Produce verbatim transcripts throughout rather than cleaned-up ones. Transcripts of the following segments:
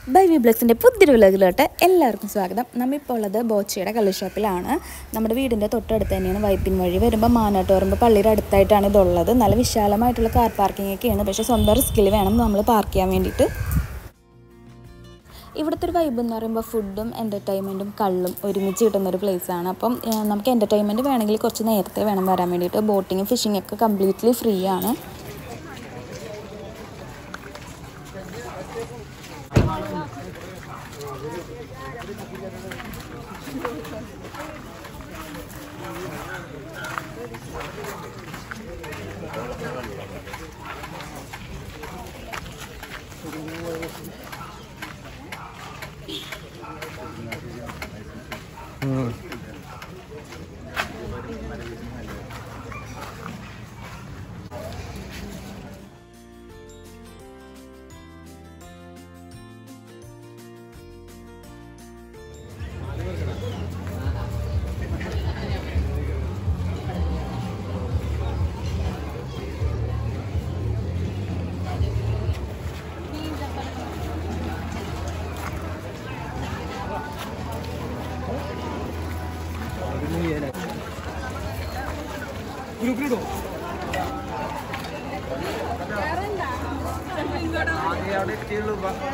By V ബ്ലോഗ്സിൻ്റെ പുതിയൊരു വ്ലോഗിലോട്ട് എല്ലാവർക്കും സ്വാഗതം. നമ്മളിപ്പോൾ ഉള്ളത് ബോച്ചയുടെ കള്ള് ഷോപ്പിലാണ്. നമ്മുടെ വീടിൻ്റെ തൊട്ടടുത്ത് തന്നെയാണ്. വൈപ്പിൻ വഴി വരുമ്പോൾ മാനാട്ട് പറയുമ്പോൾ പള്ളിയുടെ അടുത്തായിട്ടാണ് ഇതുള്ളത്. നല്ല വിശാലമായിട്ടുള്ള കാർ പാർക്കിംഗ് ഒക്കെയാണ്. പക്ഷേ സ്വന്തം റിസ്കിൽ വേണം നമ്മൾ പാർക്ക് ചെയ്യാൻ വേണ്ടിയിട്ട്. ഇവിടുത്തെ ഒരു വൈബ് എന്ന് പറയുമ്പോൾ ഫുഡും എൻ്റർടൈൻമെൻറ്റും കള്ളും ഒരുമിച്ച് കിട്ടുന്നൊരു പ്ലേസാണ്. അപ്പം നമുക്ക് എൻ്റർടൈൻമെൻറ്റ് വേണമെങ്കിൽ കുറച്ച് നേരത്തെ വേണം വരാൻ വേണ്ടിയിട്ട്. ബോട്ടിങ്ങും ഫിഷിംഗ് ഒക്കെ കംപ്ലീറ്റ്ലി ഫ്രീ ആണ്. ഗ്രൂപ്പിലിടോ അവിടെ എത്തിയുള്ളൂ.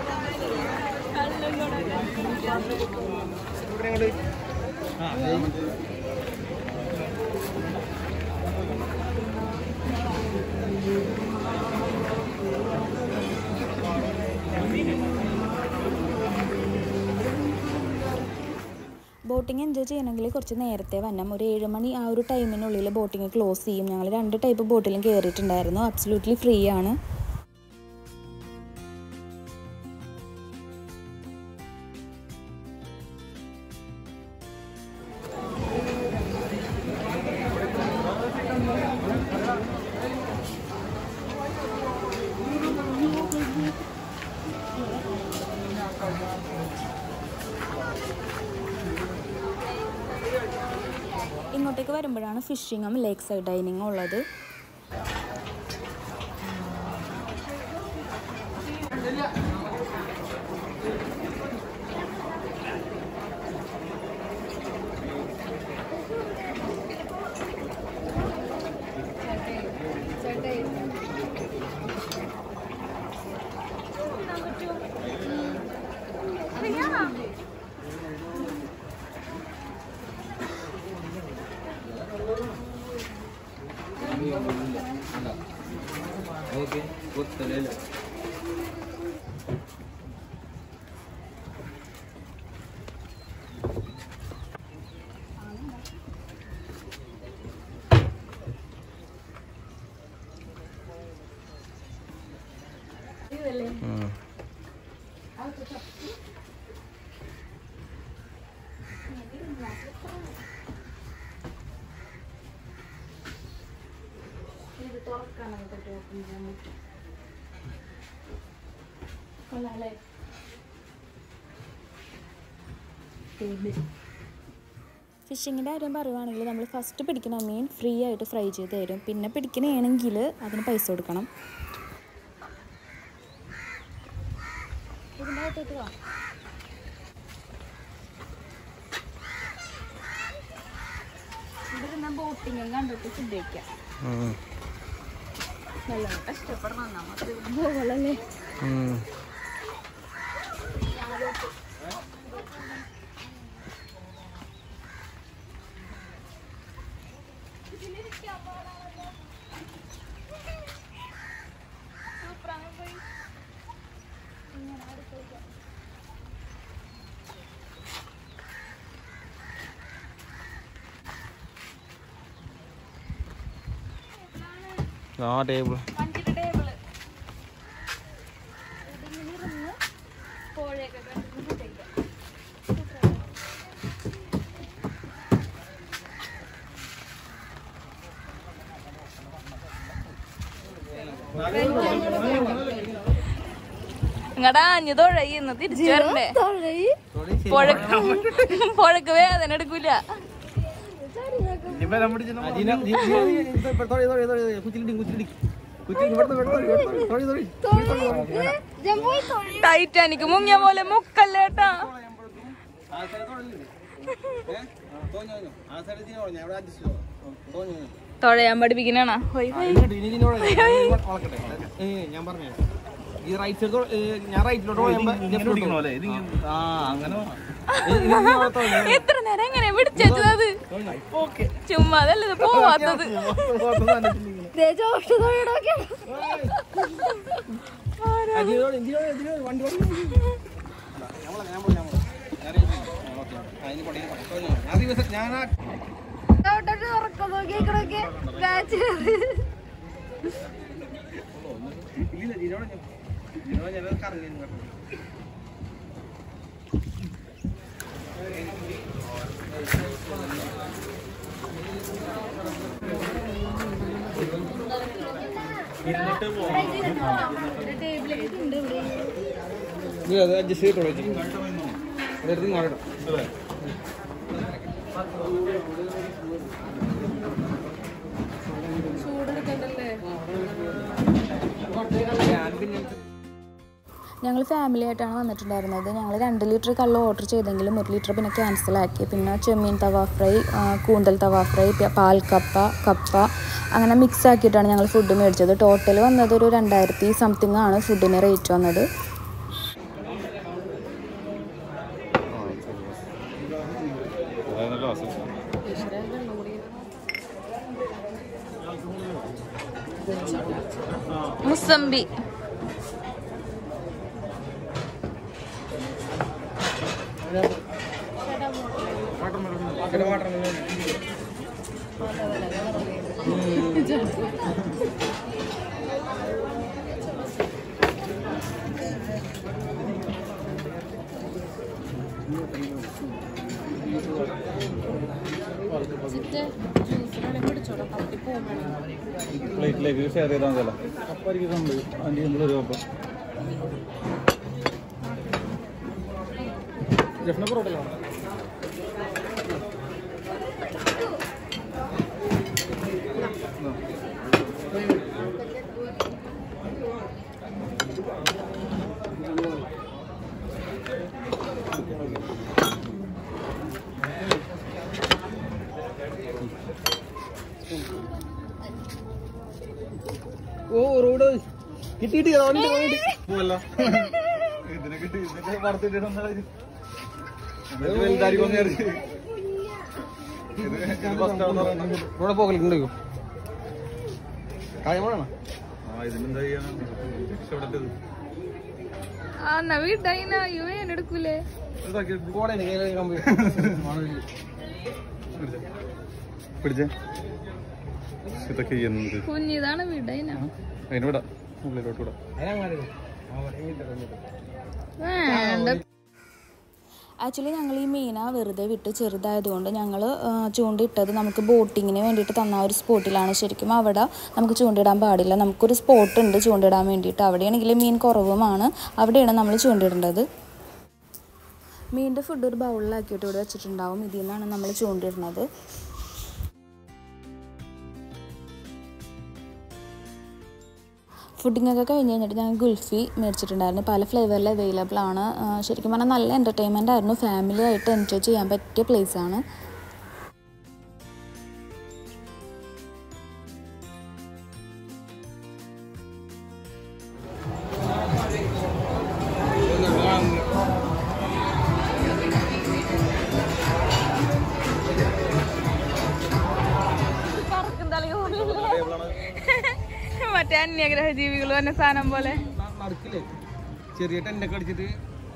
ബോട്ടിങ് എൻജോയ് ചെയ്യണമെങ്കിൽ കുറച്ച് നേരത്തെ വരണം. ഒരു ഏഴ് മണി ആ ഒരു ടൈമിനുള്ളിൽ ബോട്ടിങ് ക്ലോസ് ചെയ്യും. ഞങ്ങൾ രണ്ട് ടൈപ്പ് ബോട്ടിലും കയറിയിട്ടുണ്ടായിരുന്നു. അബ്സല്യൂട്ട്ലി ഫ്രീ ആണ്. ഇങ്ങോട്ടേക്ക് വരുമ്പോഴാണ് ഫിഷിങ്ങും ലേക്ക് സൈഡ് ഡൈനിങ്ങും ഉള്ളത്. ഓക്കെ ഒത്തല്ലേ ഫിഷിങ്ങിൻ്റെ കാര്യം പറയുവാണെങ്കിൽ നമ്മൾ ഫസ്റ്റ് പിടിക്കുന്ന മീൻ ഫ്രീ ആയിട്ട് ഫ്രൈ ചെയ്ത് തരും. പിന്നെ പിടിക്കണമെങ്കിൽ അതിന് പൈസ കൊടുക്കണം. ഇവിടെ ബോട്ടിങ് കണ്ടിട്ട് ഫുഡ് കഴിക്കാം. നല്ല കഷ്ടപ്പെടണം നമുക്ക് പോകലല്ലേ. ആ ടേബിൾ ഇങ്ങടാ അഞ്ഞു തൊഴയിന്ന് തിരിച്ചു വരണ്ടേ. പുഴക്ക് വേദന എടുക്കൂല. ടൈറ്റാനിക് മുങ്ങിയ പോലെ മുക്കല്ലേട്ടാ. തൊഴയാൻ പഠിപ്പിക്കണാ. ഞാൻ പറഞ്ഞു ഈ റൈറ്റ് സൈഡ് ഞാൻ റൈറ്റിലോട്ട് എത്ര നേരം എങ്ങനെ പിടിച്ചത്? ചുമ്മാ അതല്ലത് പോവാത്തത്. അഡ്ജസ്റ്റ് ചെയ്തോളൂ. ഞങ്ങൾ ഫാമിലി ആയിട്ടാണ് വന്നിട്ടുണ്ടായിരുന്നത്. ഞങ്ങൾ രണ്ട് ലിറ്റർ കള്ള് ഓർഡർ ചെയ്തെങ്കിലും ഒരു ലിറ്റർ പിന്നെ ക്യാൻസലാക്കി. പിന്നെ ചെമ്മീൻ തവ ഫ്രൈ, കൂന്തൽ തവ ഫ്രൈ, പാൽ കപ്പ, കപ്പ അങ്ങനെ മിക്സ് ആക്കിയിട്ടാണ് ഞങ്ങൾ ഫുഡ് മേടിച്ചത്. ടോട്ടൽ വന്നത് ഒരു രണ്ടായിരത്തി സംതിങ് ആണ് ഫുഡിന് റേറ്റ് വന്നത്. മുസമ്പി പ്ലേറ്റിലേക്ക് ഷെയർ ചെയ്താൽ മതിയല്ലോ. അപ്പം ഇരിക്കുന്നുണ്ട് അതിൻ്റെ നമ്മളൊരു അപ്പം ജഫ്ന പൊറോട്ടയിലാണ്. ഓ റോഡ് കിട്ടിയിട്ട് പോവല്ലോ. ഇതിനെ കിട്ടി ഇതിനെ വളർത്തിട്ടായിരിക്കും ഇവിടെ പോകലുണ്ടോ? കാര്യമാണോ? ആ ഇതിനെന്താ ചെയ്യാനാ രക്ഷപ്പെട്ടത്? ആ വീട്ടായിന യു എടുക്കൂലേ? പിടിച്ചേ ഇതൊക്കെ എന്ത് കുഞ്ഞിതാണ് വീട്ടൈന. അതിന് വിടാം ഉള്ളിലോട്ട് വിടാം. ആക്ച്വലി ഞങ്ങൾ ഈ മീന വെറുതെ വിട്ട് ചെറുതായതുകൊണ്ട് ഞങ്ങൾ ചൂണ്ടിട്ടത് നമുക്ക് ബോട്ടിങ്ങിന് വേണ്ടിയിട്ട് തന്ന ഒരു സ്പോട്ടിലാണ്. ശരിക്കും അവിടെ നമുക്ക് ചൂണ്ടിടാൻ പാടില്ല. നമുക്കൊരു സ്പോട്ട് ഉണ്ട് ചൂണ്ടിടാൻ വേണ്ടിയിട്ട്. അവിടെയാണെങ്കിൽ മീൻ കുറവുമാണ്, അവിടെയാണ് നമ്മൾ ചൂണ്ടിടേണ്ടത്. മീനിൻ്റെ ഫുഡ് ഒരു ബൗളിലാക്കിയിട്ട് ഇവിടെ വെച്ചിട്ടുണ്ടാവും. ഇതിൽ നിന്നാണ് നമ്മൾ ചൂണ്ടിടുന്നത്. ഫുഡിങ്ങൊക്കെ കഴിഞ്ഞ് കഴിഞ്ഞിട്ട് ഞാൻ ഗുൽഫി മേടിച്ചിട്ടുണ്ടായിരുന്നു. പല ഫ്ലേവറിൽ അവൈലബിൾ ആണ്. ശരിക്കും പറഞ്ഞാൽ നല്ല എൻ്റർടൈൻമെൻ്റ് ആയിരുന്നു. ഫാമിലി ആയിട്ട് എൻജോയ് ചെയ്യാൻ പറ്റിയ പ്ലേസാണ്. മറ്റേ അന്യഗ്രഹ ജീവികൾ തന്നെ സാധനം പോലെ ചെറിയ ടെൻ്റൊക്കെ അടിച്ചിട്ട്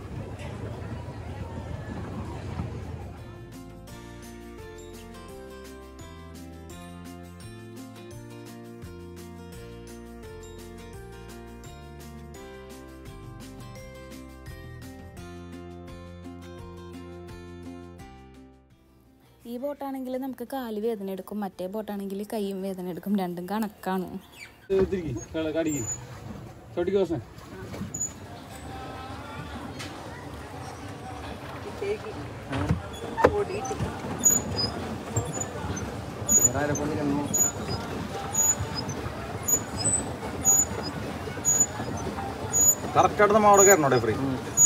ഈ ബോട്ടാണെങ്കിൽ നമുക്ക് കാല് വേദന എടുക്കും, മറ്റേ ബോട്ടാണെങ്കിൽ കൈയും വേദന എടുക്കും. രണ്ടും കണക്കാണ്. കറക്റ്റായിട്ട് നമ്മൾ അവിടെ കയറണോടെ ഫ്രീ